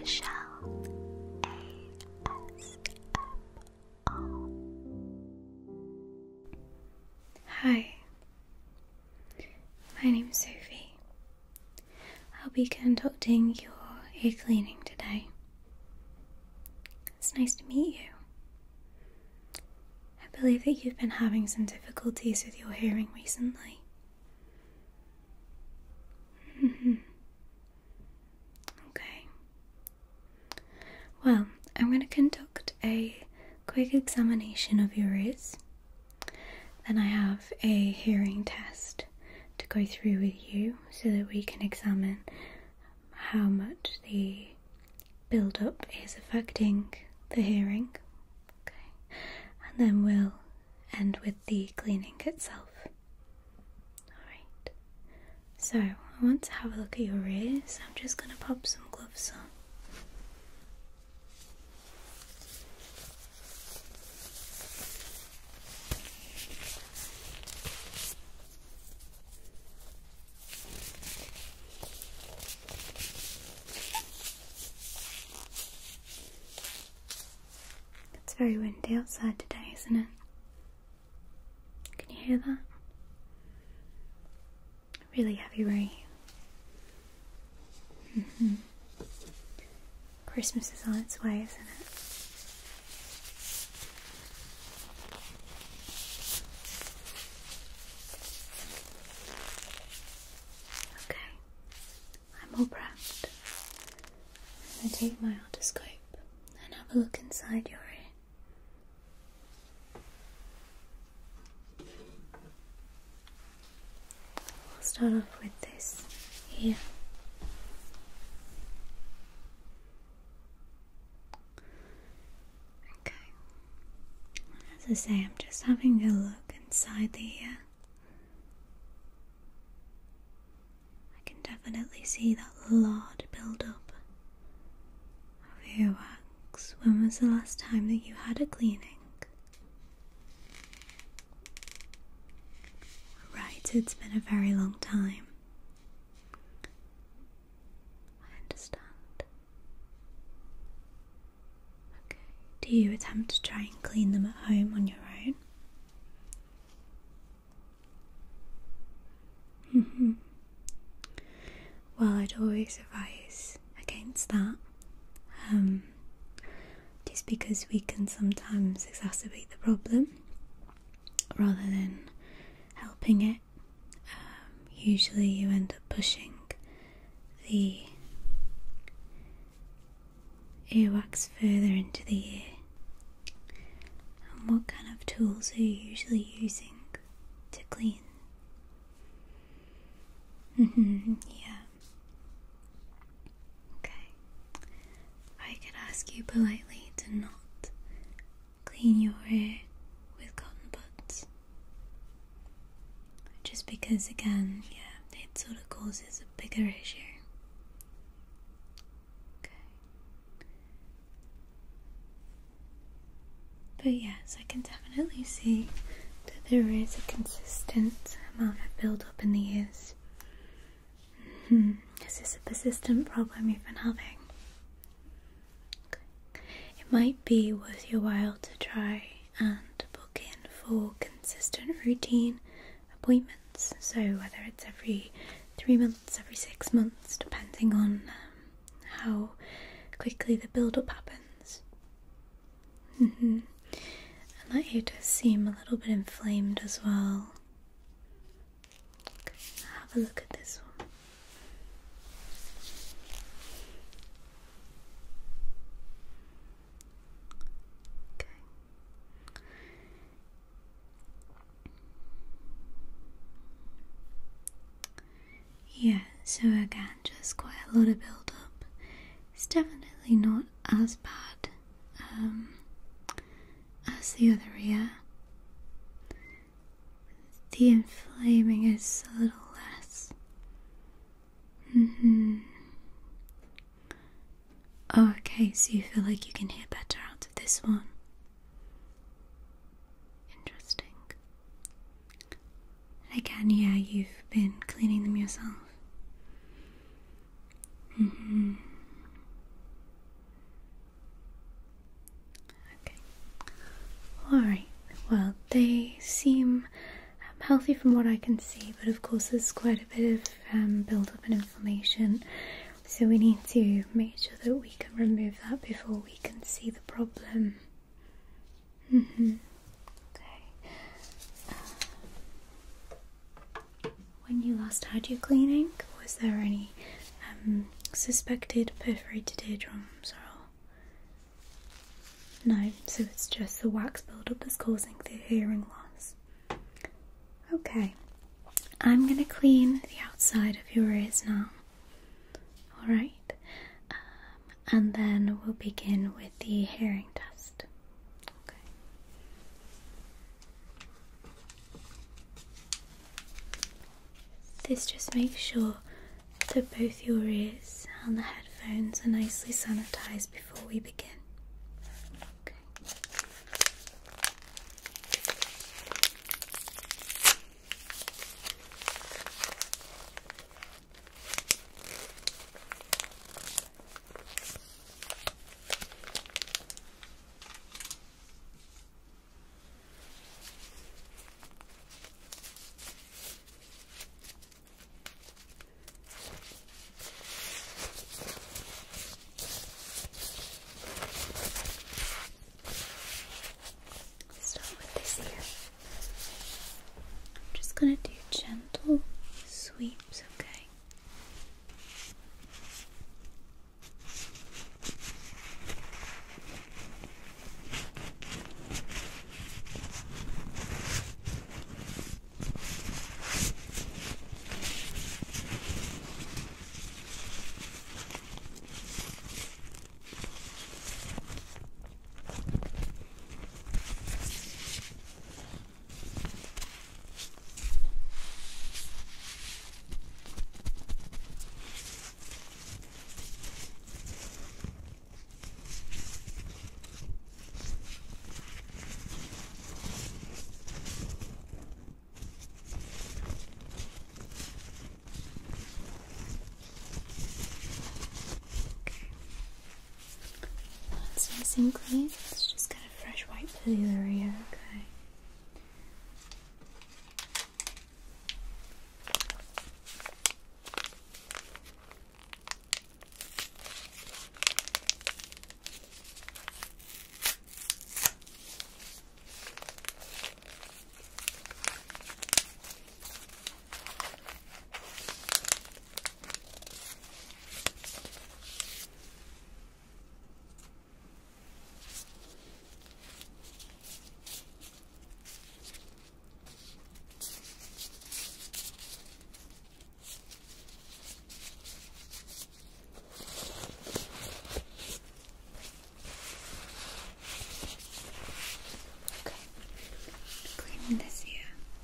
Michelle ASMR. Hi, my name's Sophie. I'll be conducting your ear cleaning today. It's nice to meet you. I believe that you've been having some difficulties with your hearing recently. Okay. Well, I'm going to conduct a quick examination of your ears. Then I have a hearing test to go through with you so that we can examine how much the build-up is affecting the hearing. Okay. And then we'll end with the cleaning itself. Alright. So, I want to have a look at your ears. I'm just going to pop some gloves on. It's very windy outside today, isn't it? Can you hear that? Really heavy rain. Christmas is on its way, isn't it? Okay, I'm all prepped. I'm going to take my otoscope and have a look inside your ear. We'll start off with this here. Okay. As I say, I'm just having a look inside the ear. I can definitely see that large build-up of earwax. When was the last time that you had a cleaning? Right, it's been a very long time. I understand. Okay. Do you attempt to try and clean them at home on your own? Well, I'd always advise against that. Just because we can sometimes exacerbate the problem rather than helping it. Usually you end up pushing the earwax further into the ear. And what kind of tools are you usually using to clean? Yeah. Okay. I could ask you politely to not clean your ear with cotton buds. Just because, again, yeah, it sort of causes a bigger issue. Okay. But yes, I can definitely see that there is a consistent amount of build-up in the ears. Is this a persistent problem you've been having? Okay. It might be worth your while to try and book in for consistent routine appointments. So whether it's every 3 months, every 6 months, depending on how quickly the build-up happens. And that ear does seem a little bit inflamed as well. Okay, have a look at this one. Yeah, so again, just quite a lot of build-up. It's definitely not as bad as the other ear. The inflaming is a little less. Oh, okay, so you feel like you can hear better out of this one. Interesting. And again, yeah, you've been cleaning them yourself. they seem healthy from what I can see, but of course there's quite a bit of build-up and inflammation, so we need to make sure that we can remove that before we can see the problem. Okay. When you last had your cleaning, was there any suspected perforated eardrums or? No, so it's just the wax buildup that's causing the hearing loss. Okay, I'm going to clean the outside of your ears now. Alright, and then we'll begin with the hearing test. Okay. This just makes sure that both your ears and the headphones are nicely sanitized before we begin. Okay. Start with this here. I'm just going to do gentle sweeps, okay? That's nice and clean. Let's just get a fresh wipe for the other ear, okay? Cleaning this here.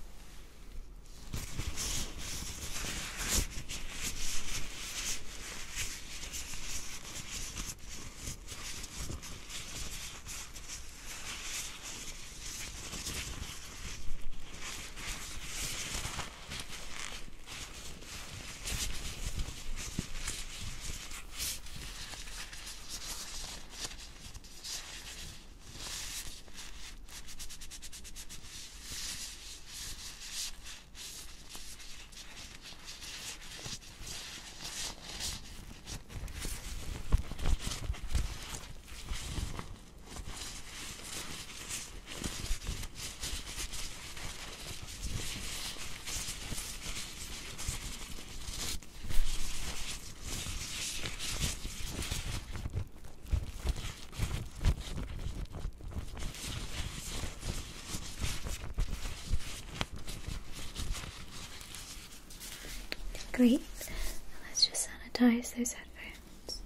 Great. Let's just sanitize those headphones.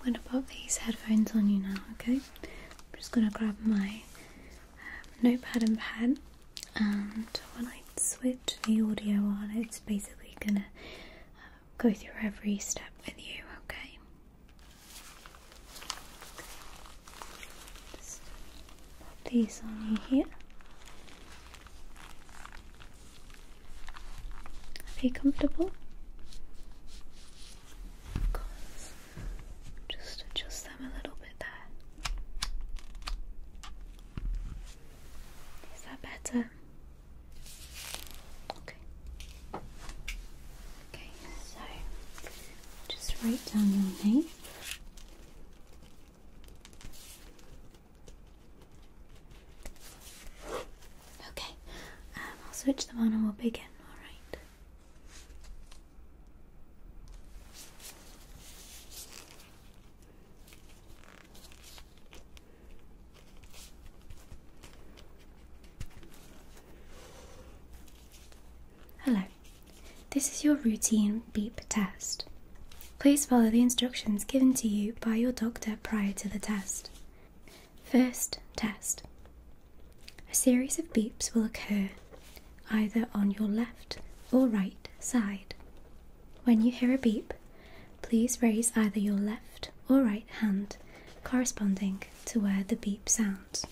going to pop these headphones on you now, okay? I'm just going to grab my notepad and pen, and when I switch the audio on, it's basically going to go through every step with you, okay? Just pop these on you here. Are you comfortable? Of course. Just adjust them a little bit there. Is that better? Okay. Okay, so just write down your name. Okay, I'll switch them on and we'll begin. Hello, this is your routine beep test. Please follow the instructions given to you by your doctor prior to the test. First test. A series of beeps will occur either on your left or right side. When you hear a beep, please raise either your left or right hand corresponding to where the beep sounds.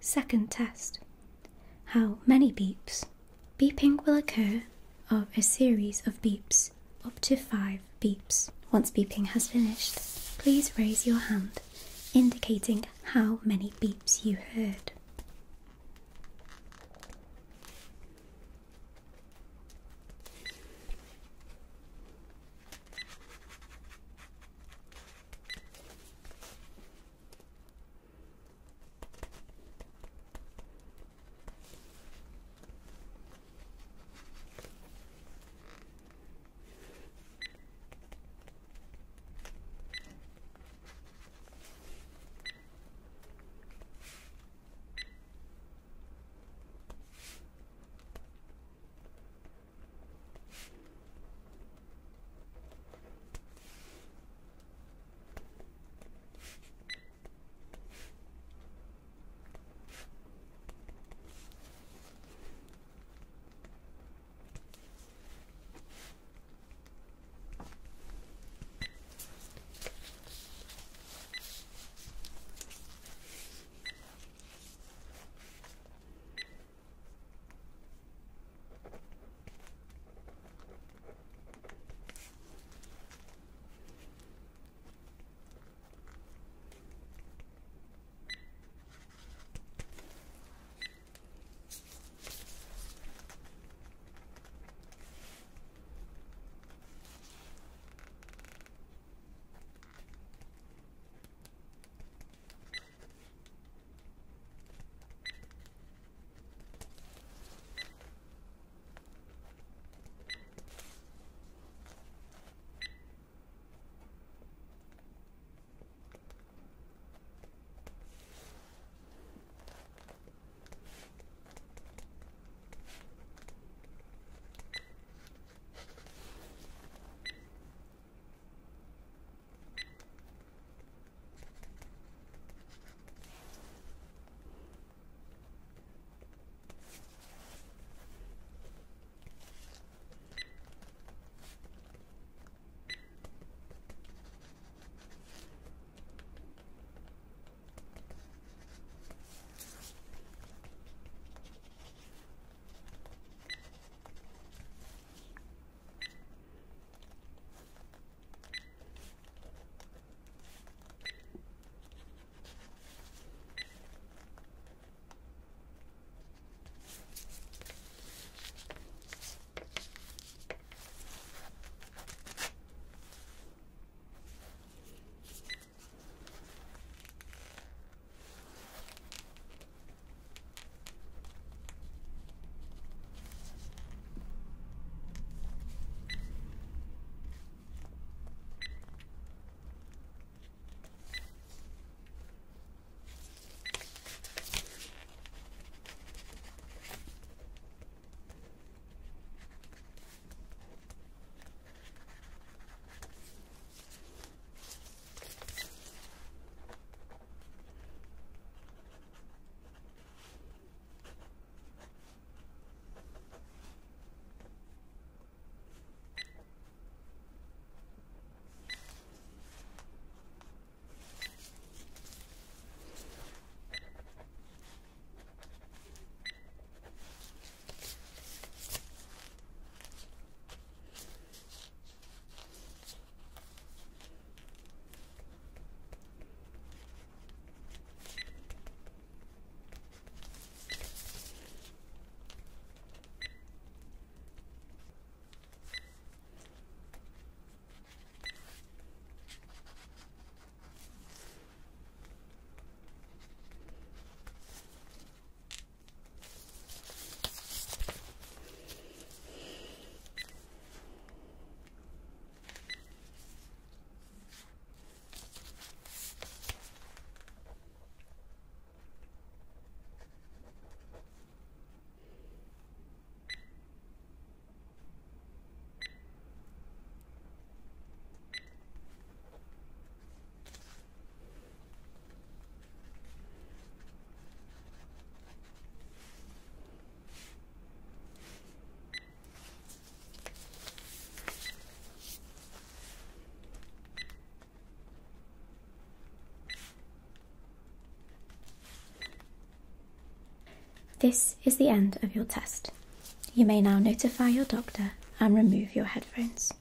Second test. How many beeps? Beeping will occur of a series of beeps, up to 5 beeps. Once beeping has finished, please raise your hand, indicating how many beeps you heard. This is the end of your test. You may now notify your doctor and remove your headphones.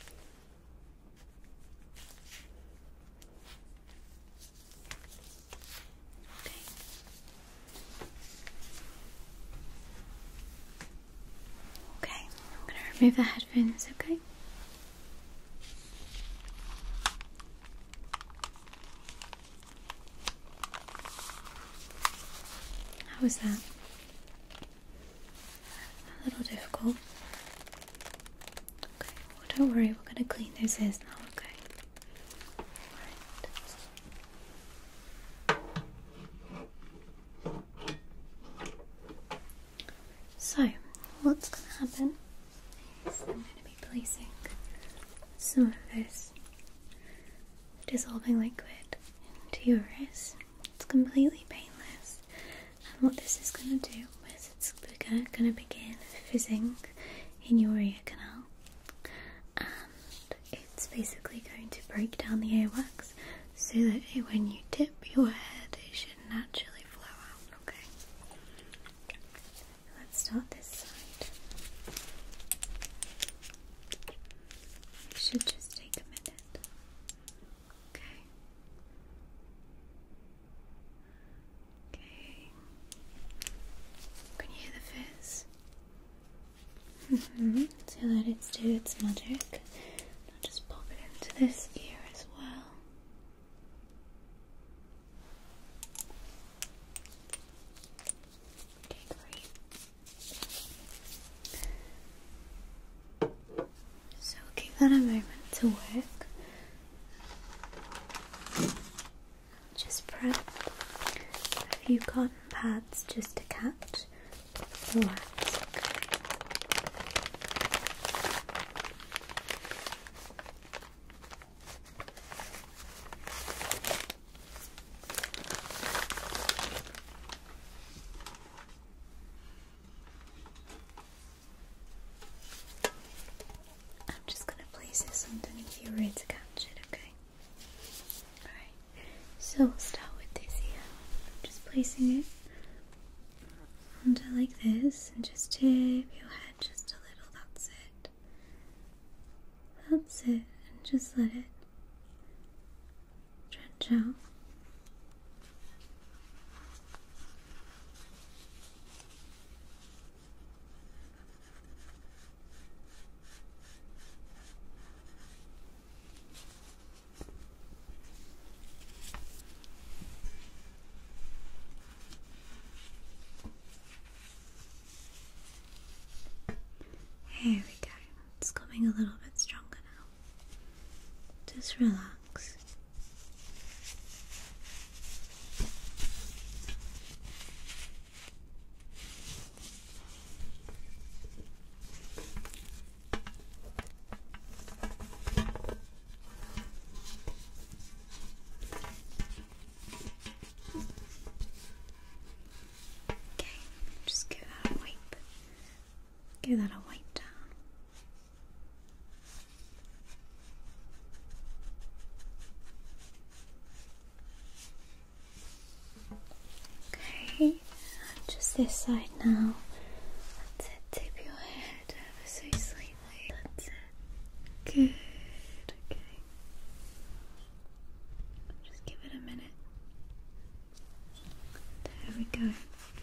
Okay, I'm going to remove the headphones, okay? How was that? A little difficult. Okay, well don't worry, we're going to clean those ears now, okay? Right. So, what's going to happen is I'm going to be placing some of this dissolving liquid into your ears. It's completely painless, and what this is going to do is it's going to begin fizzing in your ear canal, and it's basically going to break down the earwax so that when you tip your head it should naturally flow out, okay? Let's start this side. It should just take a minute. Okay. Okay. Can you hear the fizz? So let it do its magic. I'll just pop it into this ear as well. Okay, great. So we'll give that a moment to work. Just prep a few cotton pads just to catch the wax. I'm just going to place this underneath your ear to catch it, okay? Alright, so we'll start with this here. I'm just placing it under like this and just tip your head just a little, that's it. That's it, and just let it drench out. Here we go. It's coming a little bit stronger now. Just relax. Okay, just give that a wipe. Give that a wipe down. Okay, just this side now. That's it, tip your head ever so slightly. That's it. Good, okay. Just give it a minute. There we go.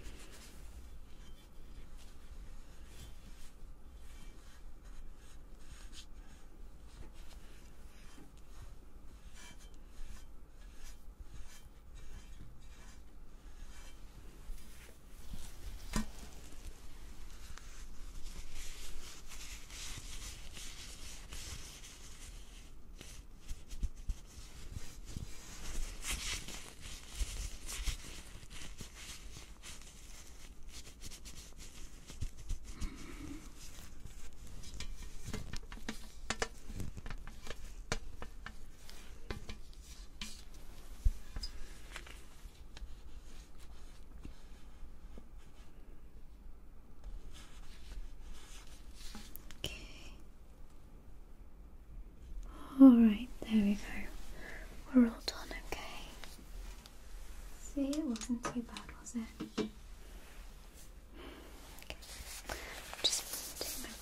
Alright, there we go. We're all done, okay. See, it wasn't too bad, was it?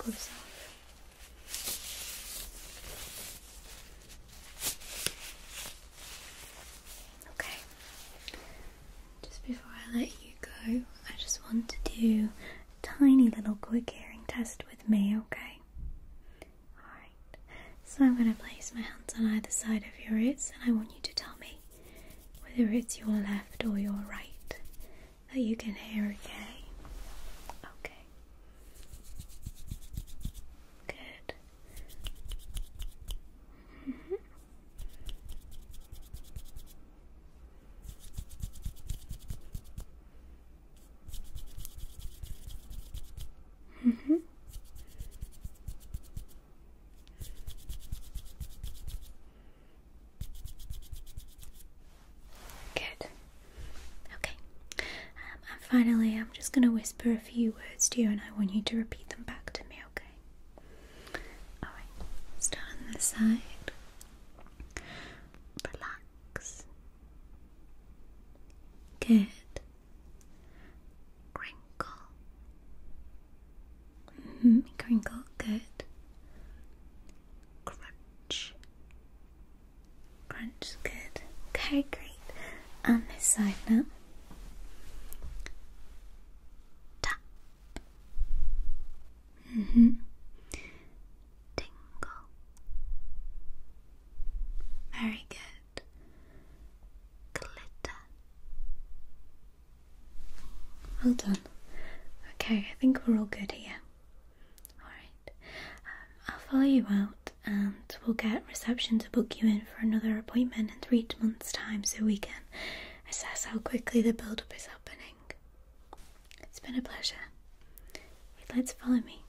gloves off. Okay, just before I let you go, I just want to do a tiny little quick hearing test with me, okay? Alright, so I'm going to place my hands on either side of your ears and I want you to tell me whether it's your left or your right that you can hear, okay? Okay. Good. Good. Okay. And finally, I'm just going to whisper a few words to you and I want you to repeat them back to me, okay? Alright, start on this side. Relax. Good. Crinkle. Crinkle, good. Crunch. Crunch, good. Okay, great. On this side now. Tap. Tingle. Very good. Glitter. Well done. Okay, I think we're all good here. Alright. I'll follow you out and we'll get reception to book you in for another appointment in 3 months' time so we can assess how quickly the build-up is happening. It's been a pleasure. Let's follow me.